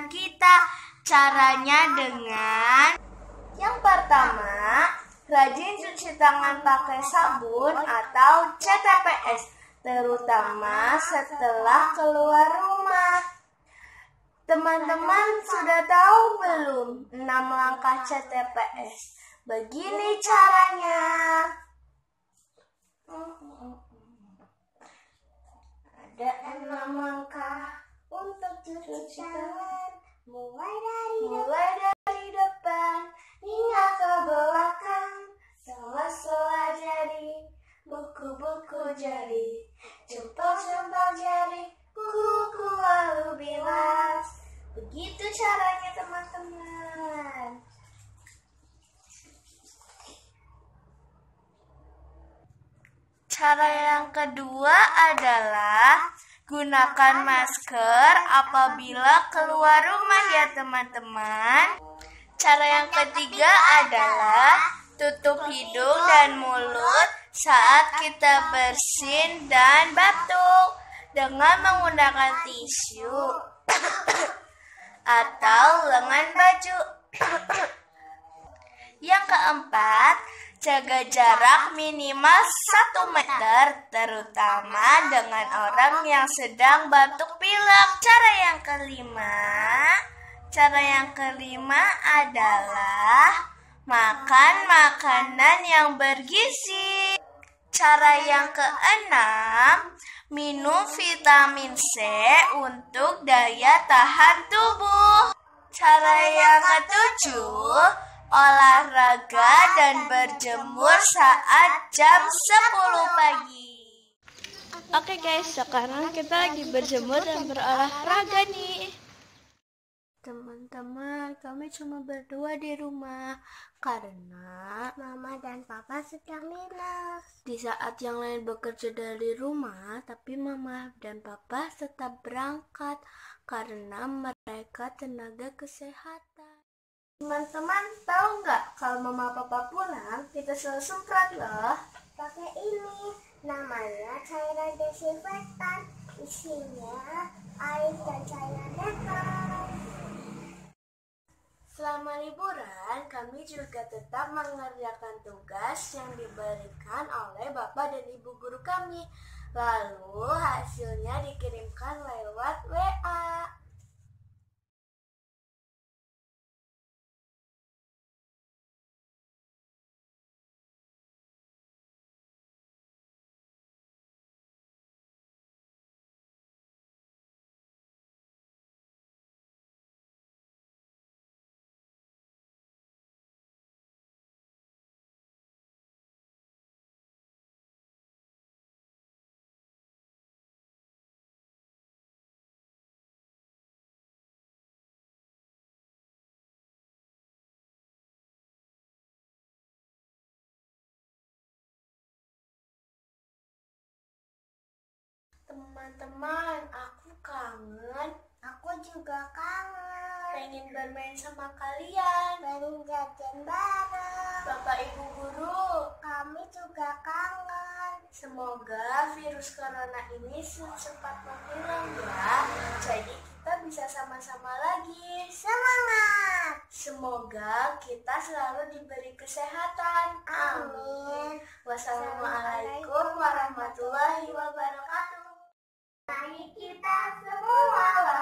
tangan kita. Caranya dengan yang pertama, rajin cuci tangan pakai sabun atau CTPS, terutama setelah keluar rumah. Teman-teman sudah tahu belum 6 langkah CTPS? Begini caranya. Ada 6 langkah untuk cuci tangan, mulai dari depan hingga ke belakang. Sela-sela jari, buku-buku jari, jempol-jempol jari, kuku lalu bilas. Begitu caranya teman-teman. Cara yang kedua adalah gunakan masker apabila keluar rumah ya teman-teman. Cara yang ketiga adalah tutup hidung dan mulut saat kita bersin dan batuk dengan menggunakan tisu atau lengan baju. Yang keempat, jaga jarak minimal 1 meter, terutama dengan orang yang sedang batuk pilek. Cara yang kelima adalah makan makanan yang bergizi. Cara yang keenam, minum vitamin C untuk daya tahan tubuh. Cara yang ketujuh, olahraga dan berjemur saat jam 10 pagi. Oke guys, sekarang kita lagi berjemur dan berolahraga nih. Teman-teman, kami cuma berdua di rumah karena Mama dan Papa sedang dinas. di saat yang lain bekerja dari rumah, tapi Mama dan Papa tetap berangkat karena mereka tenaga kesehatan. Teman-teman tahu nggak kalau Mama Papa pulang, kita selalu semprot loh. Pakai ini, namanya cairan desinfektan. Isinya air dan cairan detol. Selama liburan, kami juga tetap mengerjakan tugas yang diberikan oleh Bapak dan Ibu guru kami. Lalu hasilnya dikirimkan lewat WA. Teman-teman, aku kangen. Aku juga kangen. Pengen bermain sama kalian. Pengen jajan bareng. Bapak Ibu guru, Kami juga kangen. semoga virus corona ini secepat menghilang ya. Jadi kita bisa sama-sama lagi. Semangat. Semoga kita selalu diberi kesehatan. Amin. Wassalamualaikum warahmatullahi wabarakatuh. Mari kita semua